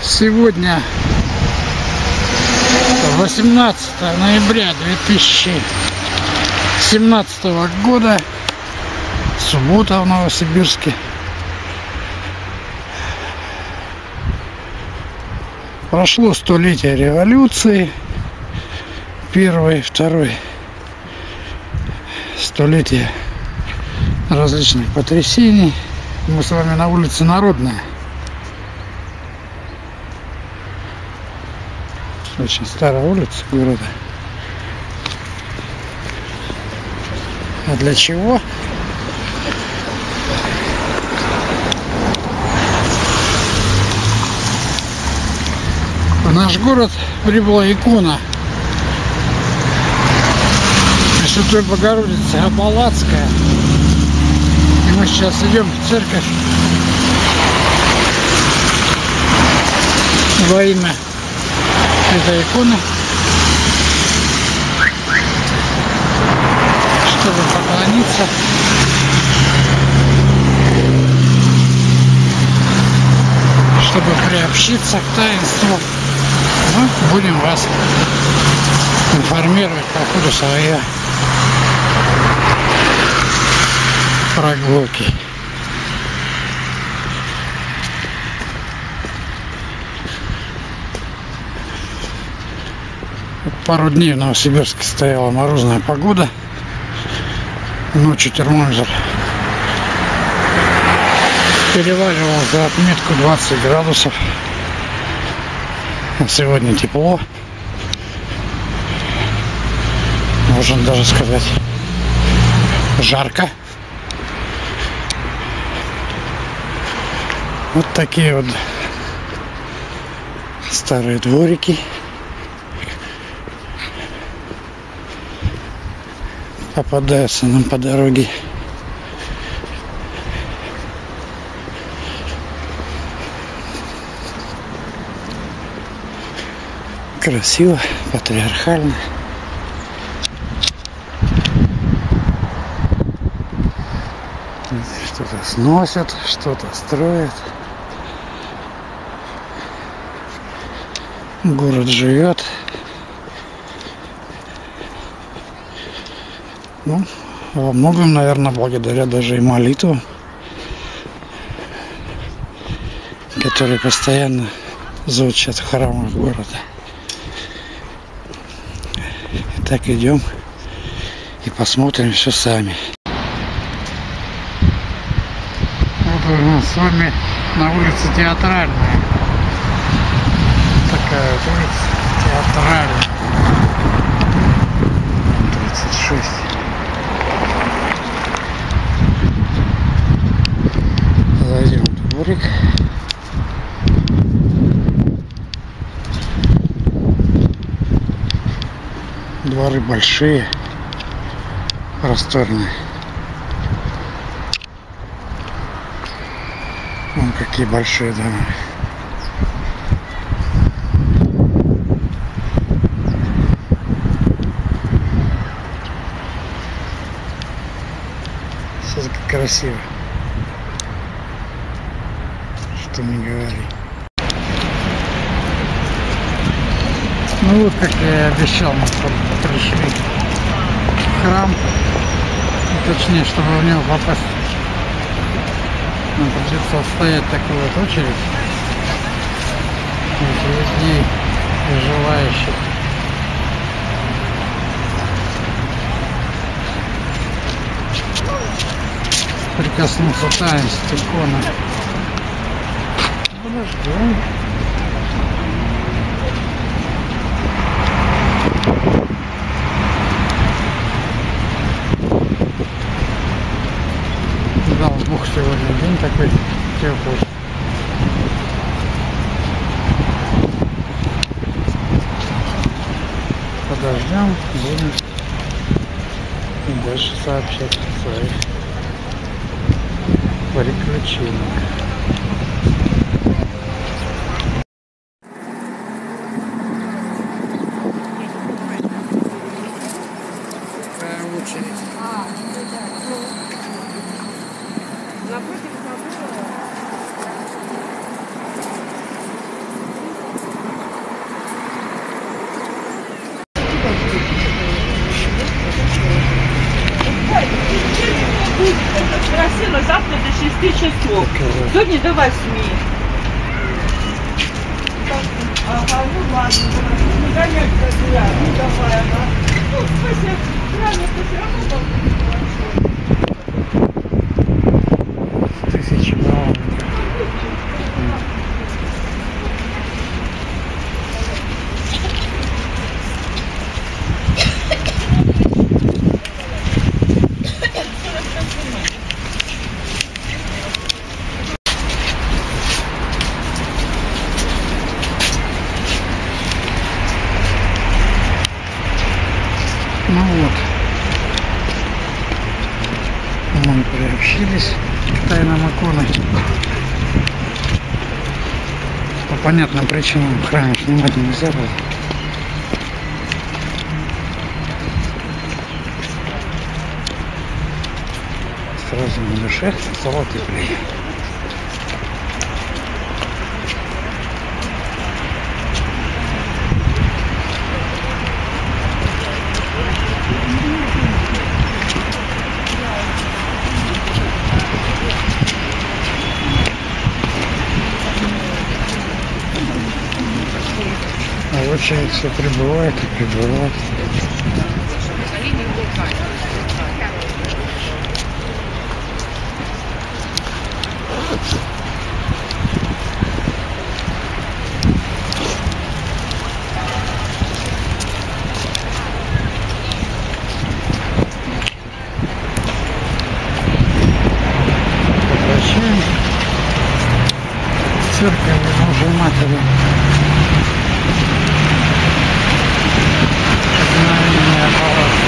Сегодня 18 ноября 2017 года, суббота в Новосибирске. Прошло столетие революции, первой, второй, столетие различных потрясений. Мы с вами на улице Народная. Очень старая улица города. А для чего? В наш город прибыла икона Пресвятой Богородицы Апалатская. И мы сейчас идем в церковь во имя этой иконы, чтобы поклониться, чтобы приобщиться к таинству. Мы будем вас информировать по ходу своей прогулки. Пару дней в Новосибирске стояла морозная погода. Ночью термометр переваливал за отметку 20 градусов. А сегодня тепло. Можно даже сказать, жарко. Вот такие вот старые дворики. Попадаются нам по дороге. Красиво, патриархально. Что-то сносят, что-то строят. Город живет. Ну, во многом, наверное, благодаря даже и молитвам, которые постоянно звучат в храмах города. Так идем и посмотрим все сами. Вот у нас с вами на улице Театральная. Такая вот улица Театральная. 36. Зайдем в дворик. Дворы большие, просторные. Вон какие большие дома. Все как красиво. Что не говори. Ну вот, как я и обещал, мы пришли в храм. Точнее, чтобы в него попасть, нам придется стоять такую вот очередь из людей и желающих. Прикоснуться к таинству иконы. Подождем. Дал Бог сегодня день такой теплый. Подождем, будем и дальше сообщать о своих приключениях. Очередь. Напротив забора. просила завтра до 6 часов. Сегодня до 8. Ага, ну ладно, не гонять как я. Ну давай, ага. Ну, в смысле, рано все равно большой. 1000 баллов. Ну вот, мы приобщились к тайнам иконы. По понятным причинам в храме снимать нельзя было. Сразу на душе стало теплее. А очередь все прибывает и прибывает. Возвращаем церковь Божьей Матери. Обыкновение палаты.